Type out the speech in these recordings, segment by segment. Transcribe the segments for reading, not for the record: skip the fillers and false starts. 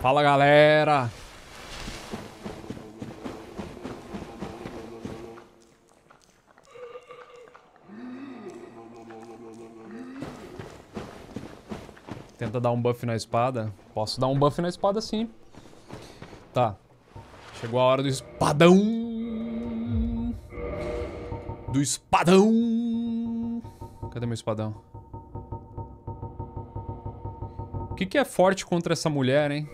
Fala, galera! Tenta dar um buff na espada. Posso dar um buff na espada, sim. Tá. Chegou a hora do espadão. Do espadão. Cadê meu espadão? O que é forte contra essa mulher, hein?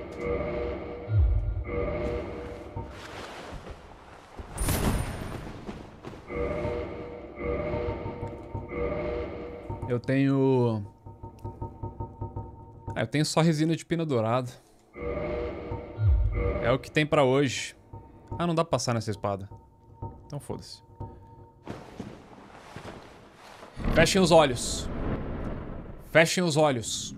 Eu tenho... eu tenho só resina de pina dourada. É o que tem pra hoje. Ah, não dá pra passar nessa espada. Então foda-se. Fechem os olhos. Fechem os olhos.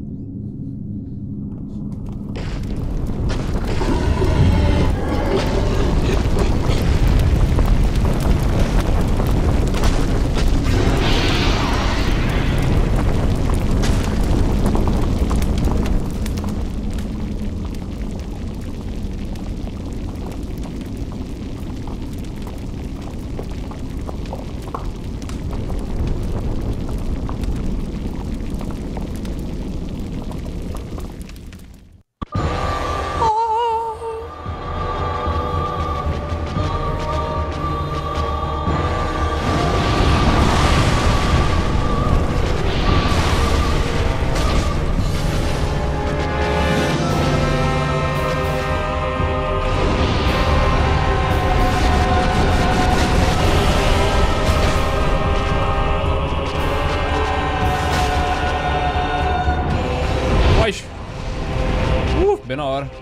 Bem na hora.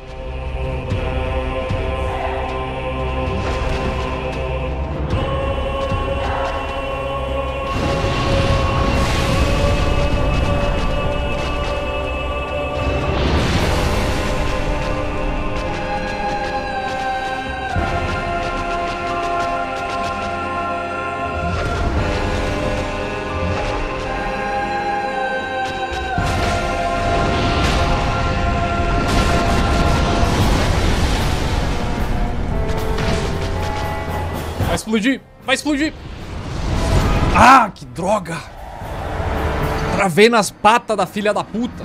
Vai explodir! Vai explodir! Ah, que droga! Travei nas patas da filha da puta!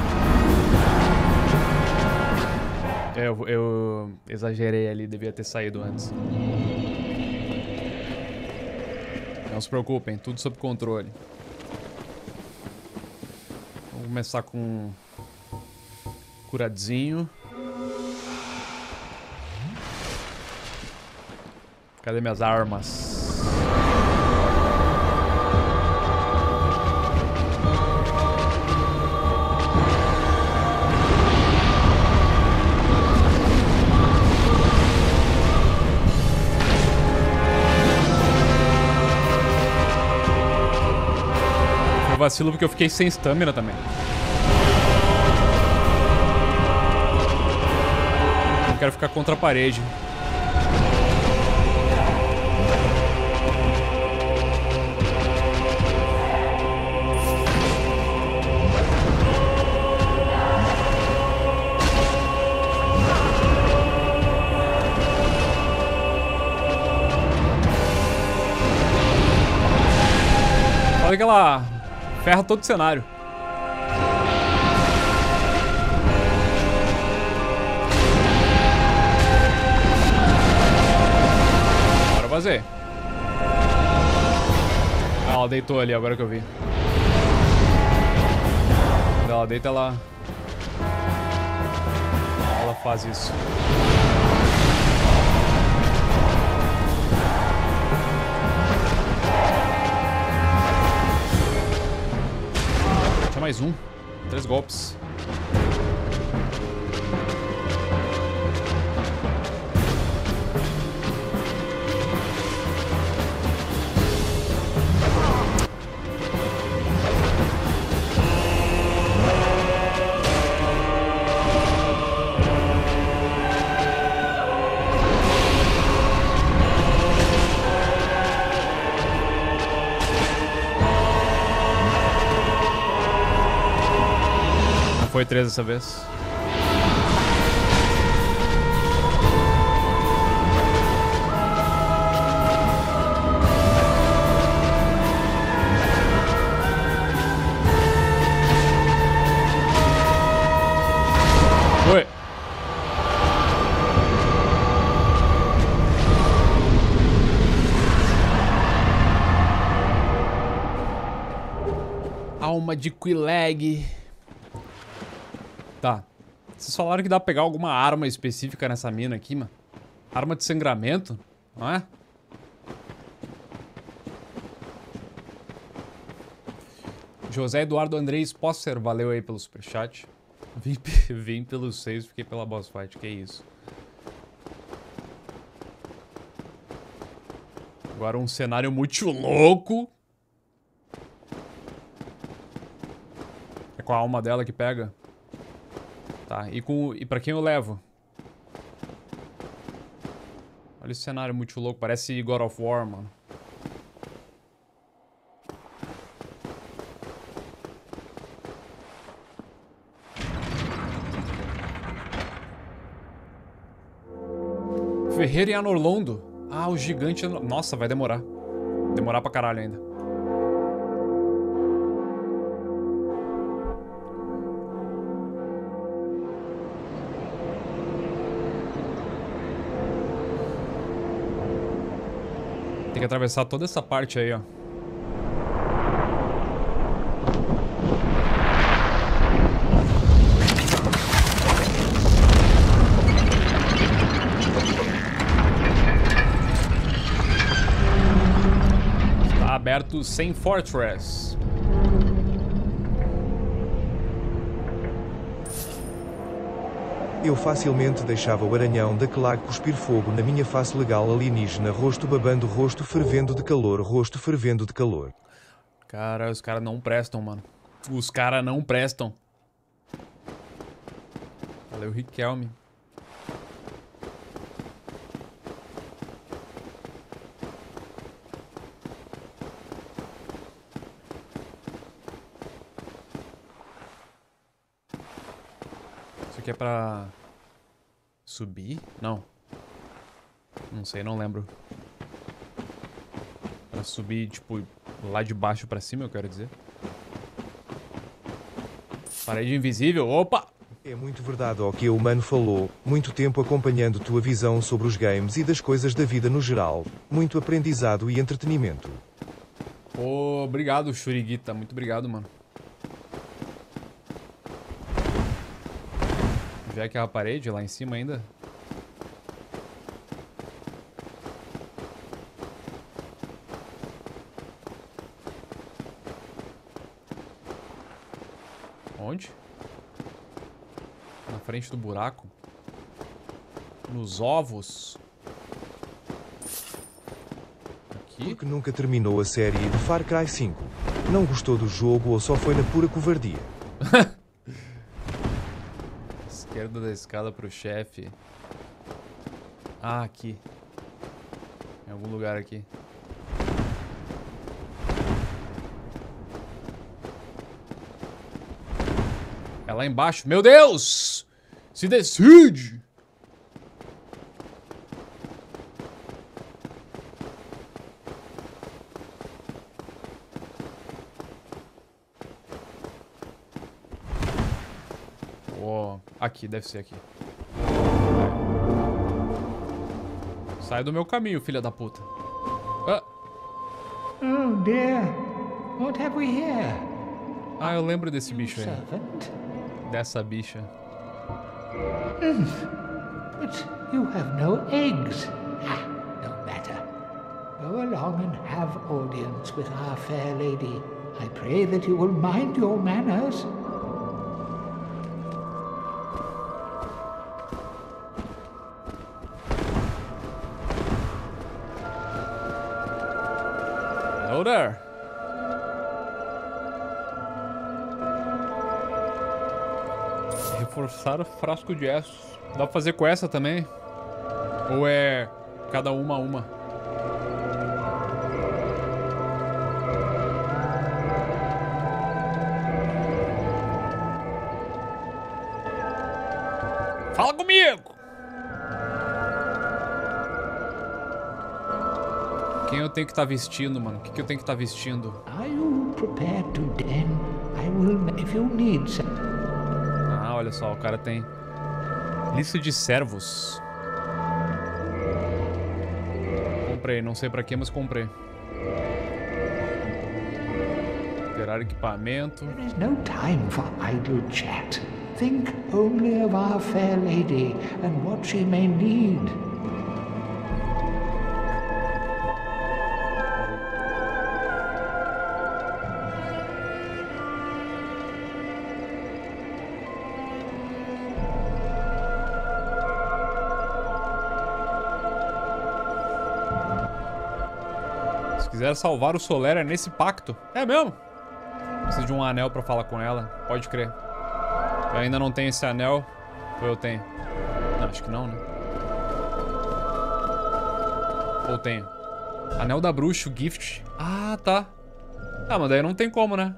Eu exagerei ali, devia ter saído antes. Não se preocupem, tudo sob controle. Vamos começar com... curadinho. Cadê minhas armas? Foi vacilo porque eu fiquei sem stamina também. Eu quero ficar contra a parede. Olha que ela ferra todo o cenário. Bora fazer. Ah, ela deitou ali, agora que eu vi. Quando ela deita, ela faz isso. Mais um. 3 golpes. Foi 3 dessa vez. alma de Quileg. Tá. Vocês falaram que dá pra pegar alguma arma específica nessa mina aqui, mano. Arma de sangramento, não é? José Eduardo Andrés Posser, valeu aí pelo superchat. Vim pelos 6, fiquei pela boss fight, que isso. Agora um cenário muito louco. É com a alma dela que pega. Tá, e pra quem eu levo? Olha esse cenário muito louco, parece God of War, mano. Ferreira e Anorlondo. Ah, o gigante... Nossa, vai demorar. Demorar pra caralho ainda. Tem que atravessar toda essa parte aí, ó. Está aberto sem Fortress. Eu facilmente deixava o aranhão da Clag cuspir fogo na minha face legal alienígena, rosto babando, rosto fervendo de calor, rosto fervendo de calor. Cara, os caras não prestam, mano. Os caras não prestam. Valeu, Riquelme. Isso aqui é pra... subir? Não. Não sei, não lembro. Pra subir, tipo, lá de baixo pra cima, eu quero dizer. Parede invisível, opa! É muito verdade o que o humano falou, muito tempo acompanhando tua visão sobre os games e das coisas da vida no geral, muito aprendizado e entretenimento. Pô, obrigado, Shuriguita, muito obrigado, mano. Já que é a parede lá em cima ainda. Onde? Na frente do buraco? Nos ovos? Aqui? Porque nunca terminou a série de Far Cry 5. Não gostou do jogo ou só foi na pura covardia? Esquerda da escada pro chefe. Ah, aqui. Em algum lugar aqui. É lá embaixo. Meu Deus! Se decide! Oh, aqui, deve ser aqui. Sai do meu caminho, filha da puta. Ah. Oh dear, what have we here? Ah, eu lembro desse bicho aí. Servant? Dessa bicha. But you have no eggs. Ah, no matter. Go along and have audience with our fair lady. I pray that you will mind your manners. Hello there. Reforçar o frasco de Essos. Dá pra fazer com essa também? Ou é cada uma? Fala comigo! Quem eu tenho que estar vestindo, mano? O que eu tenho que estar vestindo? Are you prepared to den? I will if you need some. Ah, olha só, o cara tem lista de servos. Comprei, não sei pra quê, mas comprei. Gerar equipamento. There is no time for idle chat. Think only of our fair lady and what she may need. Se quiser salvar o Solera nesse pacto. É mesmo? Preciso de um anel pra falar com ela. Pode crer. Eu ainda não tenho esse anel. Ou eu tenho? Não, acho que não, né? Ou tenho? Anel da bruxa, o gift. Ah, tá. Ah, mas daí não tem como, né?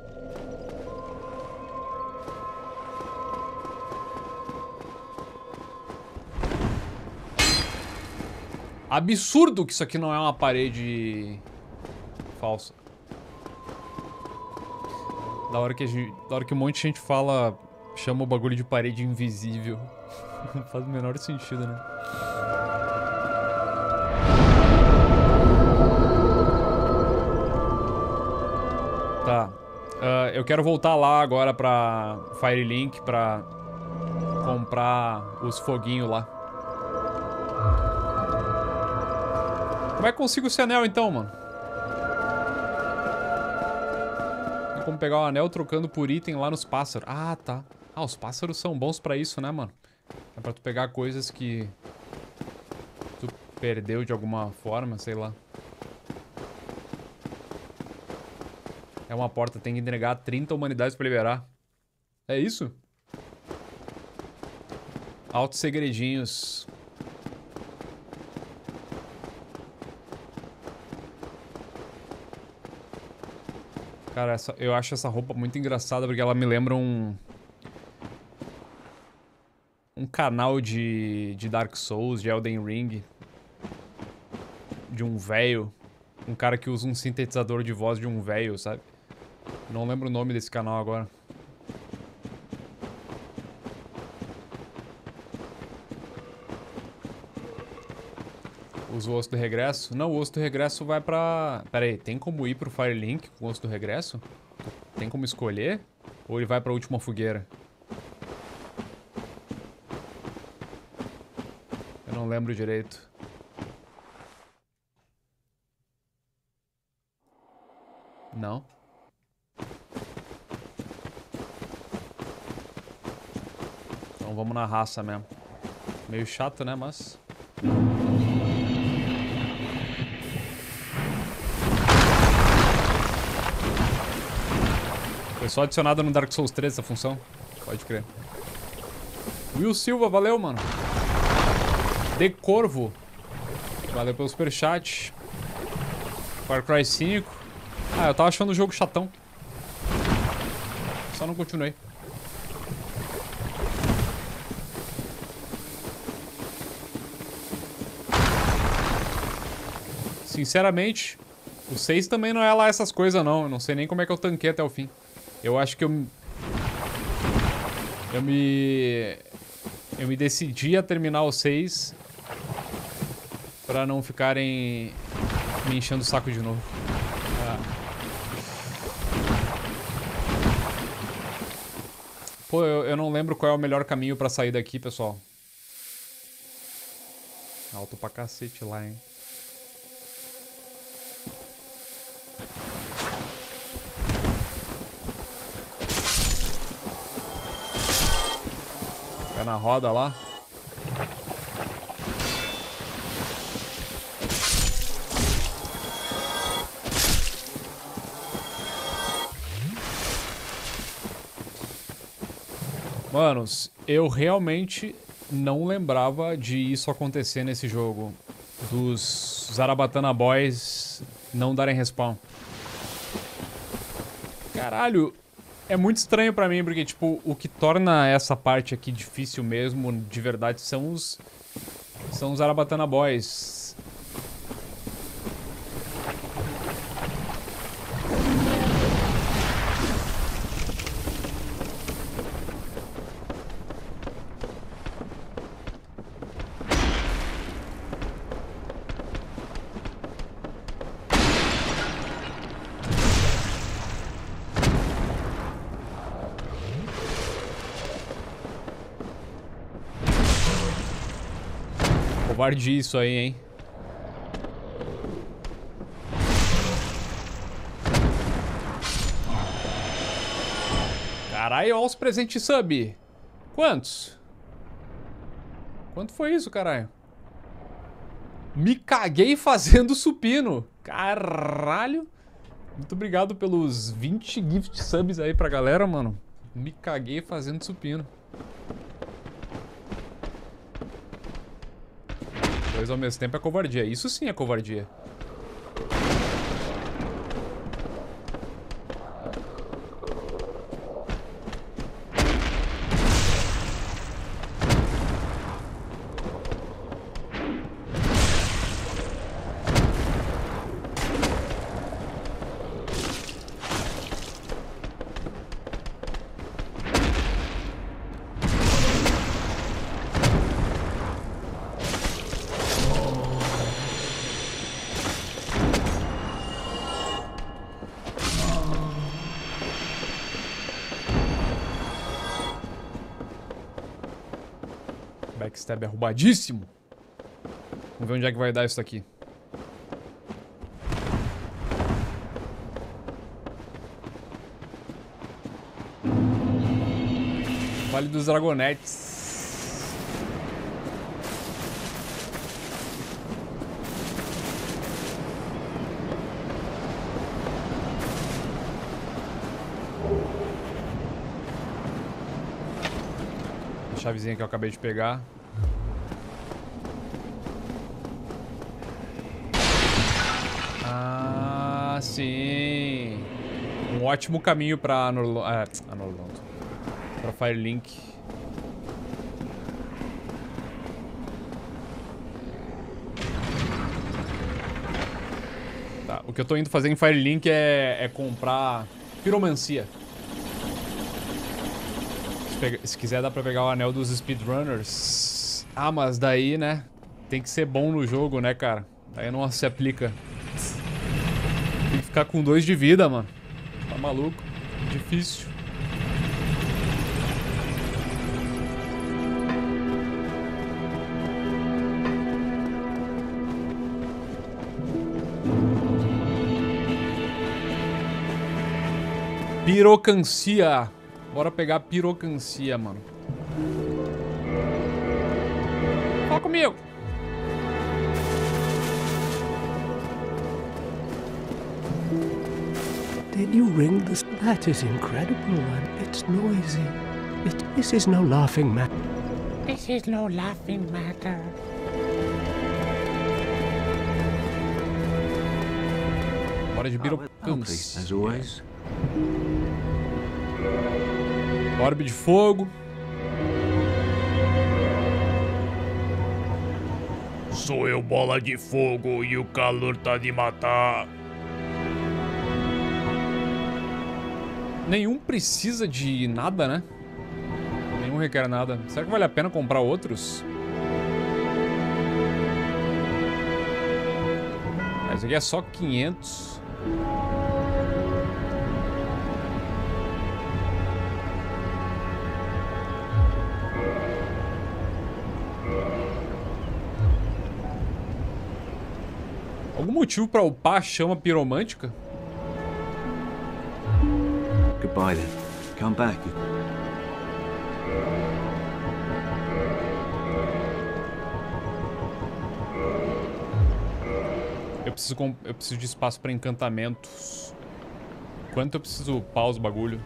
Absurdo que isso aqui não é uma parede falsa. Da hora que um monte de gente fala, chama o bagulho de parede invisível. Não faz o menor sentido, né? Tá. Eu quero voltar lá agora pra Firelink pra comprar os foguinhos lá. Como é que eu consigo esse anel então, mano? Tem como pegar o anel trocando por item lá nos pássaros. Ah, tá. Ah, os pássaros são bons pra isso, né, mano? É pra tu pegar coisas que tu perdeu de alguma forma, sei lá. É uma porta, tem que entregar 30 humanidades pra liberar. É isso? Altos segredinhos. Cara, eu acho essa roupa muito engraçada porque ela me lembra um canal de Dark Souls, de Elden Ring. De um véio. Um cara que usa um sintetizador de voz de um véio, sabe? Não lembro o nome desse canal agora. Usa o osso do regresso? Não, o osso do regresso vai pra... Pera aí, tem como ir pro Firelink com o osso do regresso? Tem como escolher? Ou ele vai pra última fogueira? Eu não lembro direito. Não. Então vamos na raça mesmo. Meio chato, né, mas... Foi só adicionada no Dark Souls 3 essa função. Pode crer. Will Silva, valeu, mano. De Corvo. Valeu pelo superchat. Far Cry 5. Ah, eu tava achando o jogo chatão. Só não continuei. Sinceramente, o 6 também não é lá essas coisas, não. Eu não sei nem como é que eu tanquei até o fim. Eu acho que eu me decidi a terminar o 6 pra não ficarem me enchendo o saco de novo. Pô, eu não lembro qual é o melhor caminho pra sair daqui, pessoal. Alto pra cacete lá, hein. Pé na roda lá. Manos, eu realmente não lembrava de isso acontecer nesse jogo. Dos Zarabatana Boys não darem respawn. Caralho, é muito estranho pra mim, porque, tipo, o que torna essa parte aqui difícil mesmo, de verdade, são os Zarabatana Boys. Covardia isso aí, hein? Caralho, olha os presentes sub. Quantos? Quanto foi isso, caralho? Me caguei fazendo supino. Caralho. Muito obrigado pelos 20 gift subs aí pra galera, mano. Me caguei fazendo supino. 2 ao mesmo tempo é covardia. Isso sim é covardia. Backstab é roubadíssimo. Vamos ver onde é que vai dar isso daqui. Vale dos Dragonetes. A chavezinha que eu acabei de pegar. Ah, sim. Um ótimo caminho pra Norlondo. Pra Firelink. Tá, o que eu tô indo fazer em Firelink é comprar piromancia. Se quiser dá pra pegar o anel dos speedrunners. Ah, mas daí, né? Tem que ser bom no jogo, né, cara? Daí não se aplica. Tem que ficar com 2 de vida, mano. Tá maluco? Difícil. Pirocancia. Bora pegar pirocancia, mano. Fala comigo. Did you ring this? That is incredible, and it's noisy. This is no laughing matter. This is no laughing matter. Bora de pirocancia. As always. Orbe de fogo. Sou eu, bola de fogo, e o calor tá de matar. Nenhum precisa de nada, né? Nenhum requer nada. Será que vale a pena comprar outros? Esse aqui é só 500. Algum motivo pra upar a chama piromântica? Goodbye then. Come back. Eu preciso de espaço pra encantamentos. Quanto eu preciso upar os bagulho?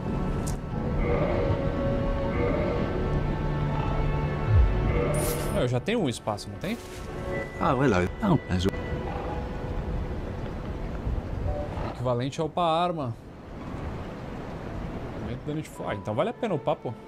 Eu já tenho um espaço, não tem? Oh, hello. Oh, as Equivalente a upar a arma. Aumento dano de fogo. Ah, então vale a pena upar, pô.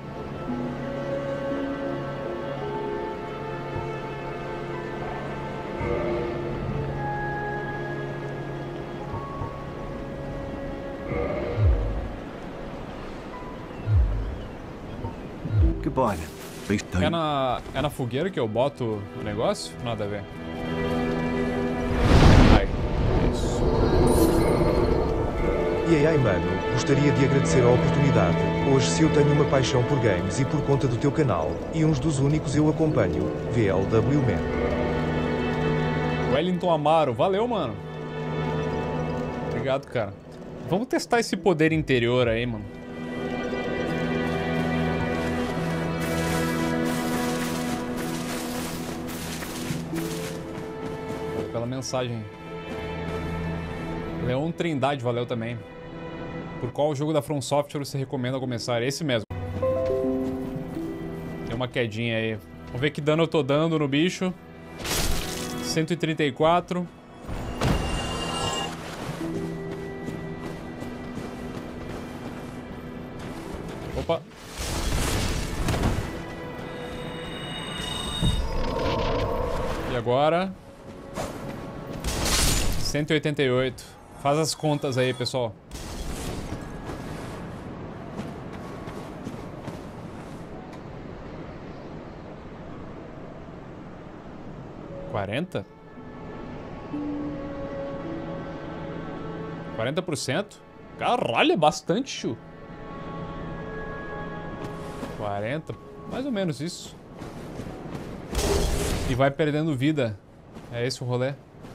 goodbye then. Please don't. É na fogueira que eu boto o negócio? Nada a ver. Ai, isso. E aí, mano, gostaria de agradecer a oportunidade. Hoje se eu tenho uma paixão por games e por conta do teu canal, e uns dos únicos eu acompanho, VLW Man. Wellington Amaro, valeu, mano. Obrigado, cara. Vamos testar esse poder interior aí, mano. Valeu pela mensagem. Leon Trindade, valeu também. Por qual jogo da From Software você recomenda começar? Esse mesmo. Tem uma quedinha aí. Vamos ver que dano eu tô dando no bicho. 134. Opa. E agora? 188. Faz as contas aí, pessoal. $40? 40%? Caralho, é bastante, Chu. 40, mais ou menos isso. E vai perdendo vida. É esse o rolê.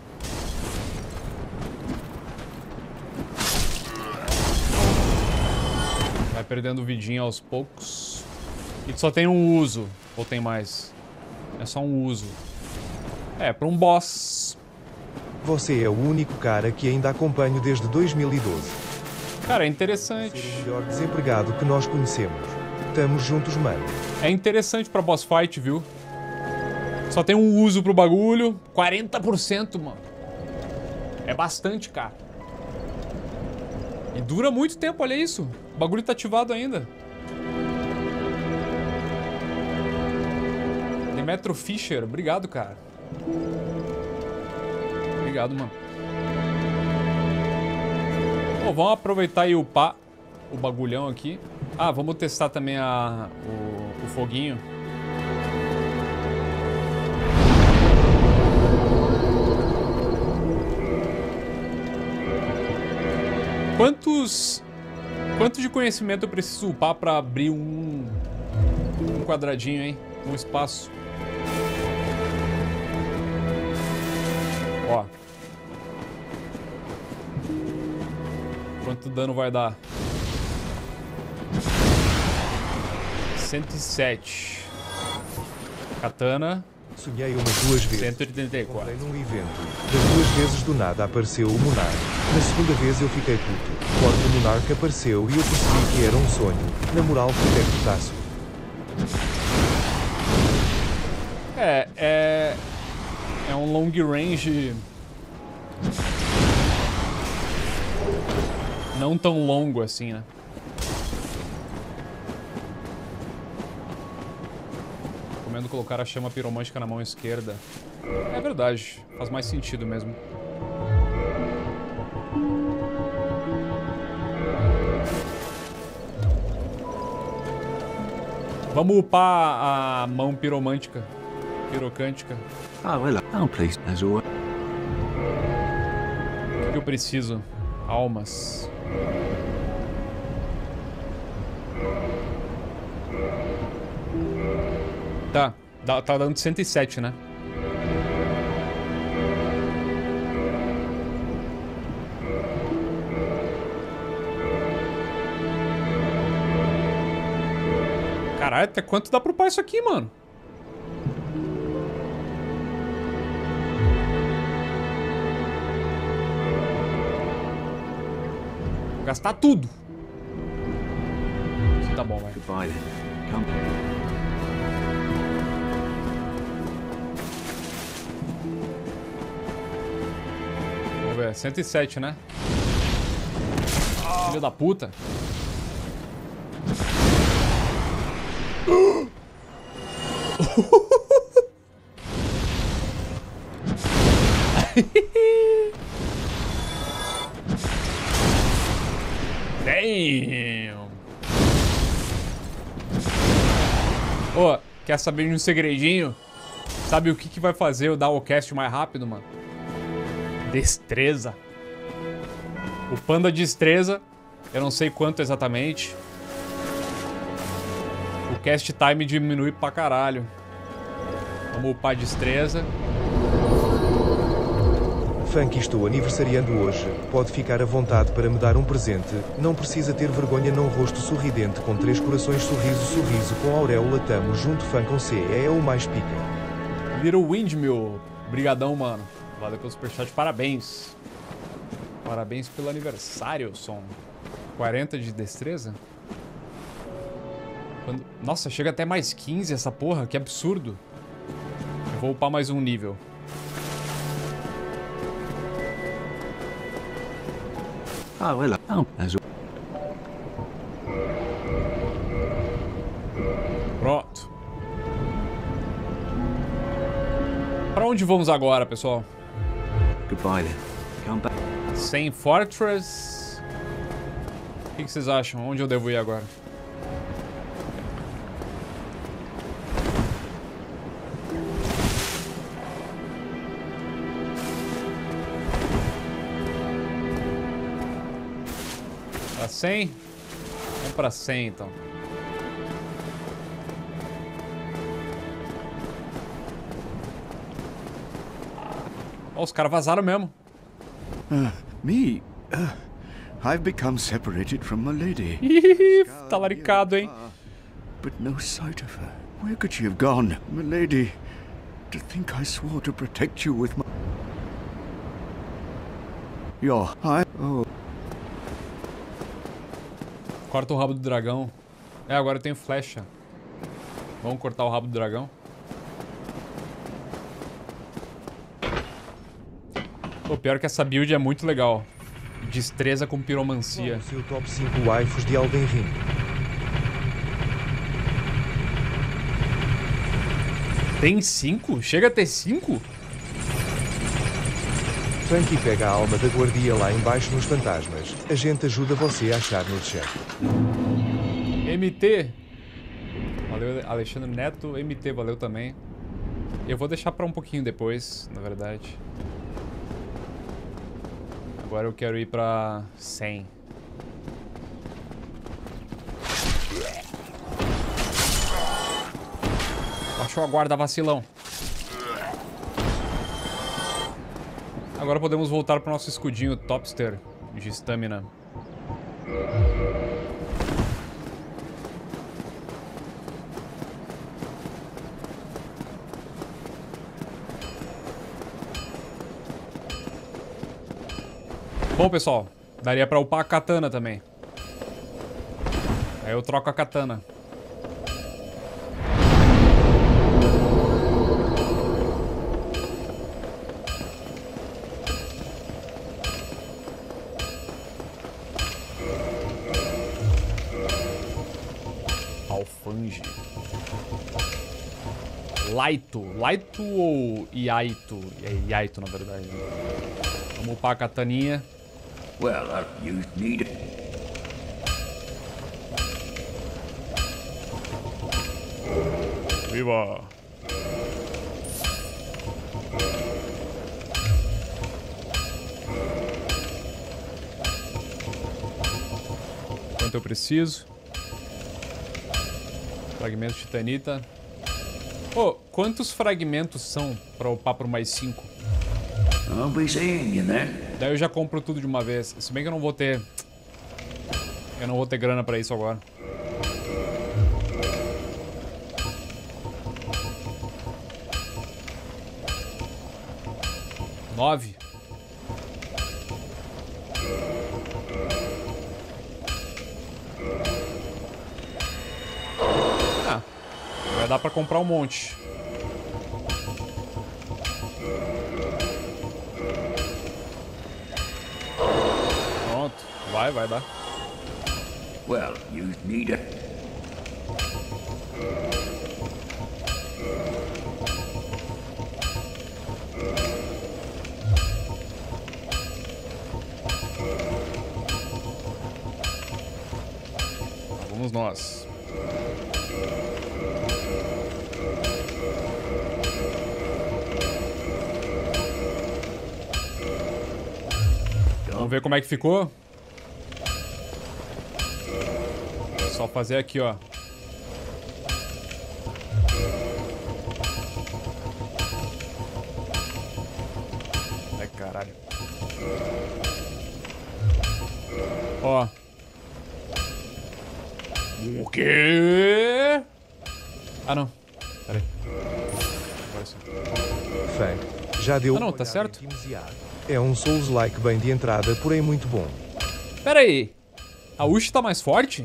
Vai perdendo vidinha aos poucos. E só tem um uso. Ou tem mais? É só um uso. É, pra um boss. Você é o único cara que ainda acompanho desde 2012. Cara, é interessante. Ser o melhor desempregado que nós conhecemos. Tamo juntos, mano. É interessante pra boss fight, viu? Só tem um uso pro bagulho. 40%, mano. É bastante, cara. E dura muito tempo, olha isso. O bagulho tá ativado ainda. Demetro Fischer, obrigado, cara. Obrigado, mano. Bom, vamos aproveitar e upar o bagulhão aqui. Ah, vamos testar também o foguinho. Quanto de conhecimento eu preciso upar pra abrir um quadradinho, hein? Um espaço. Ó. Quanto dano vai dar? 107. Katana. Sonhei umas 2 vezes. 184. Comprei num evento. Das 2 vezes do nada apareceu o Monark. Na segunda vez eu fiquei puto. Porque o Monark apareceu e eu percebi que era um sonho. Na moral, fiquei putaço. É um long range não tão longo assim, né? Recomendo colocar a chama piromântica na mão esquerda. É verdade, faz mais sentido mesmo. Vamos upar a mão piromântica. Pirocântica. Oh, well, I'm pleased as always. O que eu preciso? Almas. Tá, tá dando 107, né? Caralho, até quanto dá pra upar isso aqui, mano? Vou gastar tudo. Tá bom, vai. Goodbye then. Come. Vamos ver, 107, né? Filho da puta. Damn. Ô, quer saber de um segredinho? Sabe o que vai fazer eu dar o cast mais rápido, mano? Destreza. O panda de destreza, eu não sei quanto exatamente. O cast time diminui pra caralho. Vamos upar a destreza. Fã que estou aniversariando hoje, pode ficar à vontade para me dar um presente, não precisa ter vergonha não rosto sorridente com 3 corações sorriso com auréola tamo junto fã com C, é o mais pica. Little Windmill, brigadão, mano. Valeu pelo superchat, parabéns. Parabéns pelo aniversário, som. 40 de destreza? Nossa, chega até mais 15 essa porra, que absurdo. Eu vou upar mais um nível. Ah, well, as Pronto. Pra onde vamos agora, pessoal? goodbye then. Come back. Sem Fortress. O que vocês acham? Onde eu devo ir agora? Pra 100? Vamos pra 100 então. Ó, os caras vazaram mesmo. Me? I've become separated from my lady. Ih, tá laricado, hein? But no sight of her. Where could she have gone? My lady, to think I swore to protect you with my... Your eye... Oh. Corta o rabo do dragão. É, agora eu tenho flecha. Vamos cortar o rabo do dragão. O pior é que essa build é muito legal. Destreza com piromancia. O seu top 5 waifus de Elden Ring. Tem 5? Chega a ter 5? Funky pega a alma da guardia lá embaixo nos fantasmas. A gente ajuda você a achar no chat. MT. Valeu, Alexandre Neto. MT, valeu também. Eu vou deixar pra um pouquinho depois, na verdade. Agora eu quero ir pra 100. Baixou a guarda, vacilão. Agora podemos voltar pro nosso escudinho Topster de estamina. Bom, pessoal, daria pra upar a katana também. Aí eu troco a katana. Alfange. Laito. Laito ou Iaito? É Iaito, na verdade. Vamos upar a kataninha. Well, you need it. Viva! Quanto eu preciso? Fragmento de titanita. Pô, quantos fragmentos são pra upar por mais 5? I'll be seeing you then. Daí eu já compro tudo de uma vez. Se bem que eu não vou ter... Eu não vou ter grana pra isso agora. Nove. Ah, vai dar pra comprar um monte. Pronto, vai dar. Well, you need it. Vamos nós. Vamos ver como é que ficou. Só fazer aqui, ó. Ai, caralho. Ó. O quê? Ah, não. Pera aí. Agora sim. Fang, já deu Ah, não, uma tá olhada certo. em Timesiar. É um Souls-like bem de entrada, porém muito bom. Pera aí. A Uchi tá mais forte?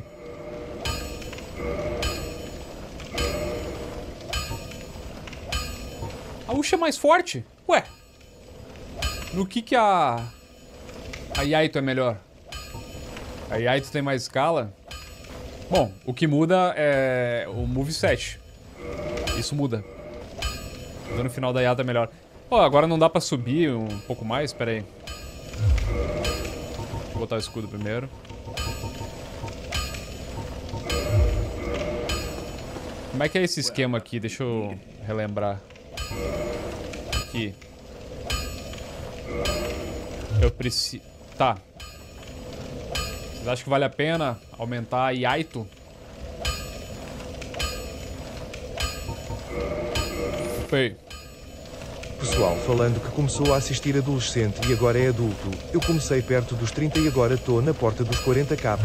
A Uchi é mais forte? Ué. No que a Yaito é melhor? A Yaito tem mais escala? Bom, o que muda é o moveset. Isso muda. O dano final da Yaito é melhor. Ó, agora não dá pra subir um pouco mais? Pera aí. Deixa eu botar o escudo primeiro. Como é que é esse esquema aqui? Deixa eu relembrar. Aqui. Eu preciso... Tá. Vocês acham que vale a pena aumentar a Yaito? Foi. Pessoal falando que começou a assistir adolescente e agora é adulto. Eu comecei perto dos 30 e agora tô na porta dos 40k.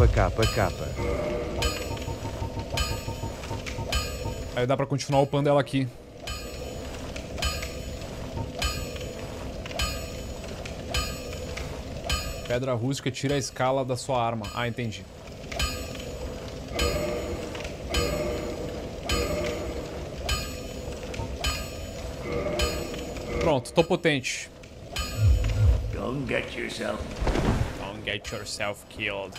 Aí dá pra continuar upando ela aqui. Pedra rústica tira a escala da sua arma. Ah, entendi. Pronto, tô potente. Don't get yourself. Don't get yourself killed.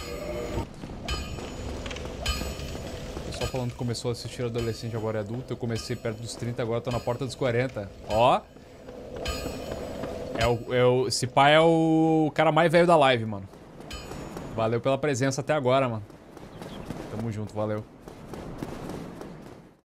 O pessoal falando que começou a assistir adolescente, agora é adulto. Eu comecei perto dos 30, agora tô na porta dos 40. Ó. Esse pai é o cara mais velho da live, mano. Valeu pela presença até agora, mano. Tamo junto, valeu.